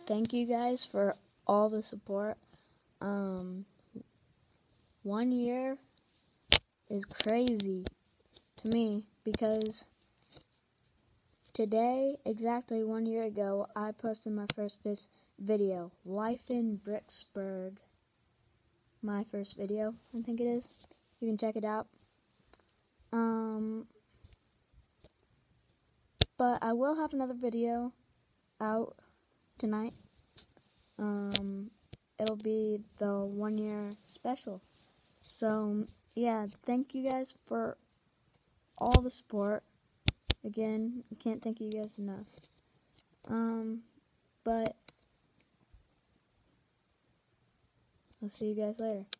thank you guys for all the support. 1 year is crazy to me because today, exactly 1 year ago, I posted my first video, Life in Bricksburg. My first video, I think it is. You can check it out. But I will have another video out tonight. It'll be the 1 year special. So, yeah, thank you guys for all the support. Again, I can't thank you guys enough. But I'll see you guys later.